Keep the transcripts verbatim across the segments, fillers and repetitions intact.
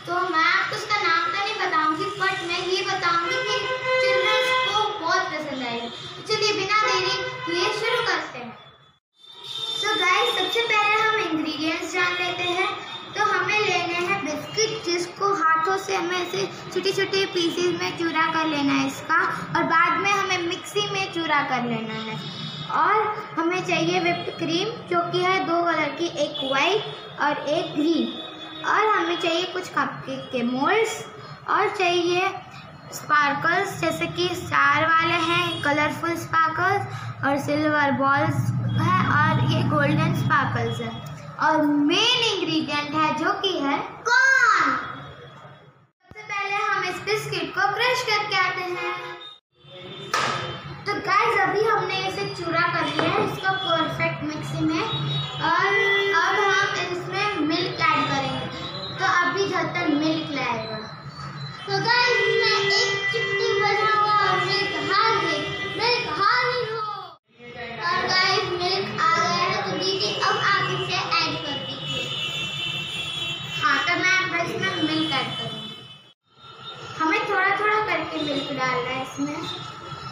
तो मैं आपको उसका नाम तो नहीं बताऊंगी, बट मैं ये बताऊंगी कि चिल्ड्रंस को बहुत पसंद आएगी। तो चलिए बिना देरी ये शुरू करते हैं। सो गाइस, सबसे पहले हम इंग्रेडिएंट्स जान लेते हैं। तो हमें लेने हैं बिस्किट, जिसको हाथों से हमें ऐसे छोटे छोटे पीसेस में चूरा कर लेना है इसका, और बाद में हमें मिक्सी में चूरा कर लेना है। और हमें चाहिए व्हिप्ड क्रीम, जो कि है दो कलर की, एक वाइट और एक ग्रीन। और हमें चाहिए कुछ कपकेक के मोल्ड्स, और चाहिए स्पार्कल्स, जैसे कि स्टार वाले हैं, कलरफुल स्पार्कल्स, और सिल्वर बॉल्स है, और ये गोल्डन स्पार्कल्स है। और मेन इंग्रेडिएंट है जो कि है कॉर्न। सबसे पहले हम इस बिस्किट को क्रश करके आते हैं। तो गाइस, अभी हमने इसे चूरा कर लिया है, इसको परफेक्ट मिक्सी में, और अब हम इसमें मिल्क ऐड करेंगे। तो अभी जब तक मिल्क लाएगा, तो गाइस मैं एक चिट्टी बजाऊंगा और मिल्क हाजिर, मिल्क हाजिर हो। और गाइस मिल्क आ गया है, तो दीदी अब आप इसे ऐड कर दीजिए। हाँ, तो मैं इसमें मिल्क ऐड करूँगी। हमें थोड़ा थोड़ा करके मिल्क डालना है इसमें।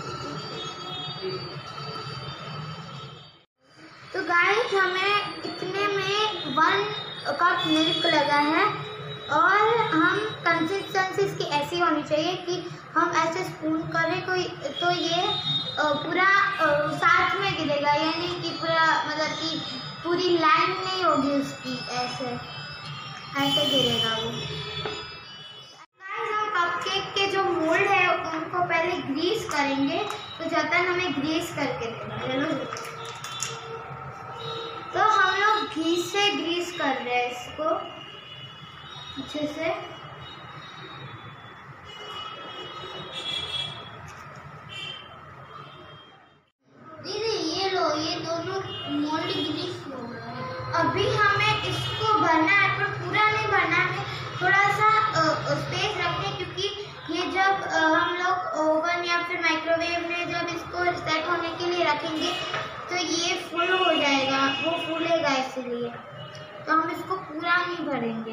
तो गाइस, हमें इतने में वन कप मिल्क लगा है, और हम कंसिस्टेंसी इसकी ऐसी होनी चाहिए कि हम ऐसे स्पून करें कोई तो ये पूरा साथ में गिरेगा, यानी कि पूरा मतलब कि पूरी लाइन नहीं होगी उसकी, ऐसे ऐसे गिरेगा वो। गाइस, हम कपकेक के जो मोल्ड है उनको पहले ग्रीस करेंगे, तो जब तक हमें ग्रीस करके देना। चलो, तो हम लोग घी से ग्रीस कर रहे हैं इसको अच्छे से। दीदी ये लो, ये दोनों मोल्ड ग्रीस हो गए। अभी हमें इसको भरना है, पर पूरा नहीं भरना है, थोड़ा सा स्पेस रखें, क्योंकि ये जब आ, हम लोग ओवन या फिर माइक्रोवेव में जब इसको सेट होने के लिए रखेंगे तो ये फुल हो जाएगा, वो फूलेगा, इसलिए तो हम इसको पूरा नहीं भरेंगे।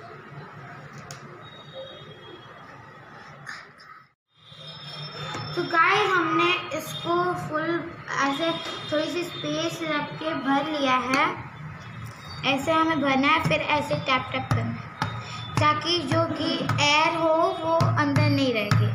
तो गाइस, हमने इसको फुल ऐसे थोड़ी सी स्पेस रख के भर लिया है। ऐसे हमें भरना है, फिर ऐसे टैप टैप करना है, ताकि जो कि एयर हो वो अंदर नहीं रहेगी।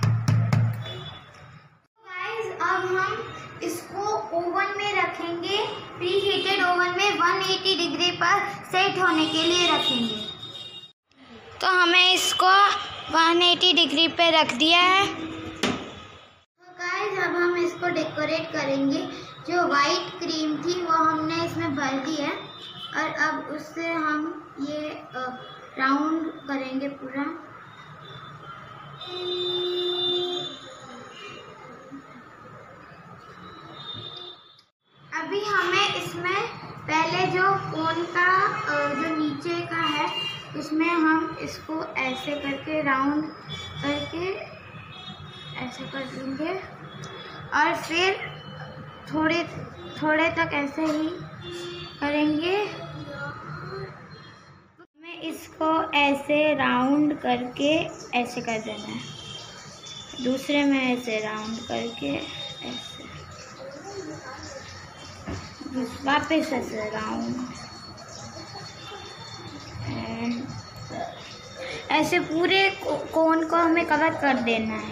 गाइस, अब हम इसको ओवन में रखेंगे, प्री हीटेड ओवन में एक सौ अस्सी डिग्री पर सेट होने के लिए रखेंगे। तो हमें इसको एक सौ अस्सी डिग्री पे रख दिया है। तो गाइस, अब हम इसको डेकोरेट करेंगे। जो वाइट क्रीम थी वो हमने इसमें भर दी है, और अब उससे हम ये राउंड करेंगे पूरा। अभी हमें इसमें पहले जो कोन का जो नीचे का है, उसमें हम इसको ऐसे करके राउंड करके ऐसे कर देंगे, और फिर थोड़े थोड़े तक ऐसे ही करेंगे। हमें इसको ऐसे राउंड करके ऐसे कर देना है, दूसरे में ऐसे राउंड करके ऐसे, वापस ऐसे राउंड, ऐसे पूरे कोन को हमें कवर कर देना है।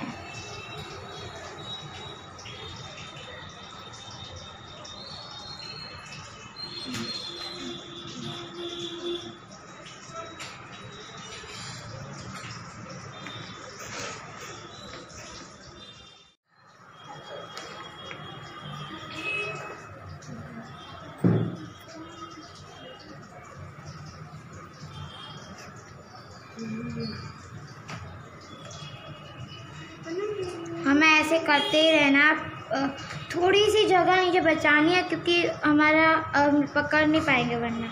हमें ऐसे करते ही रहना। थोड़ी सी जगह नीचे बचानी है, क्योंकि हमारा पकड़ नहीं पाएंगे वरना।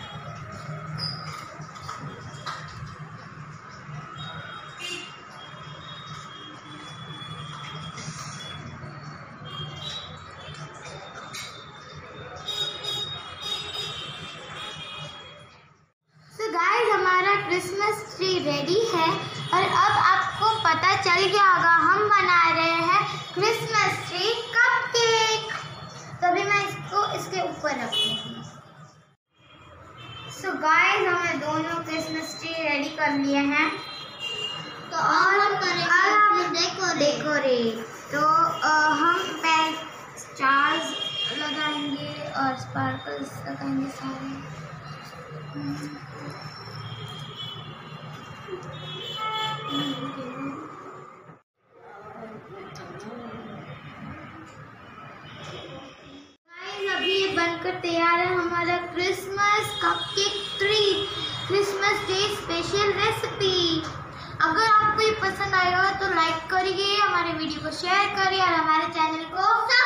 So guys, हमारा क्रिसमस ट्री रेडी है। कर लिए हैं। तो और हम करेंगे डेकोरेट डेकोरेट तो आ, हम पहले स्टार्स लगाएंगे और स्पार्कल्स लगाएंगे सारे। अभी ये बनकर तैयार है हमारा Christmas cupcake tree, Christmas day special recipe. अगर आपको ये पसंद आया हो तो लाइक करिए, हमारे वीडियो को शेयर करिए और हमारे चैनल को